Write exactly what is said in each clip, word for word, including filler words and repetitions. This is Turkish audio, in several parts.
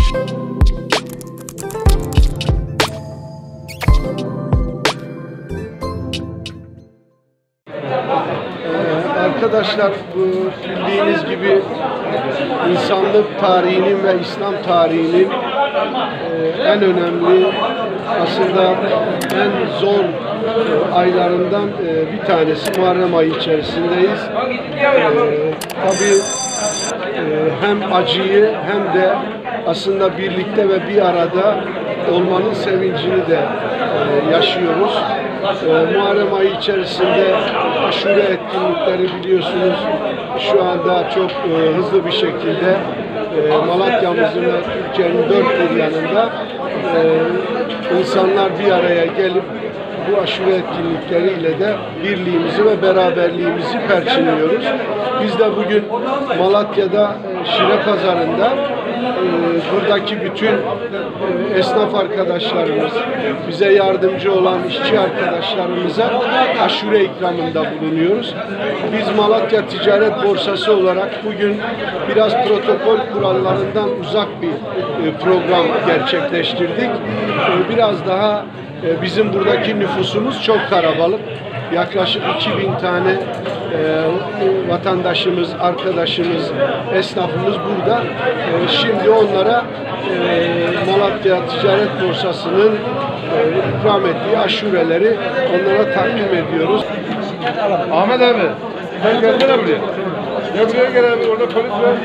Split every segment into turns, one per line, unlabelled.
Arkadaşlar, bu bildiğiniz gibi insanlık tarihinin ve İslam tarihinin en önemli, aslında en zor aylarından bir tanesi Muharrem ayı içerisindeyiz. Tabii hem acıyı hem de aslında birlikte ve bir arada olmanın sevincini de yaşıyoruz. Muharrem ayı içerisinde aşure etkinlikleri biliyorsunuz şu anda çok e, hızlı bir şekilde e, Malatya'mızın ve Türkiye'nin dört bir yanında e, insanlar bir araya gelip bu aşure etkinlikleriyle de birliğimizi ve beraberliğimizi perçinliyoruz. Biz de bugün Malatya'da Şire Pazarı'nda e, buradaki bütün e, esnaf arkadaşlarımız, bize yardımcı olan işçi arkadaşlarımıza aşure ikramında bulunuyoruz. Biz Malatya Ticaret Borsası olarak bugün biraz protokol kurallarından uzak bir e, program gerçekleştirdik. E, biraz daha bizim buradaki nüfusumuz çok kalabalık. Yaklaşık iki bin tane e, vatandaşımız, arkadaşımız, esnafımız burada. E, şimdi onlara e, Malatya Ticaret Borsası'nın e, ikram ettiği aşureleri onlara takdim ediyoruz.
Ahmet abi, sen gelsene buraya. Ya buraya gel abi, orada polis var.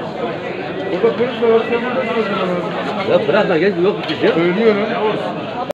Orada polis var.
Ya bırak lan, gel, yok bir şey.
Söylüyorum.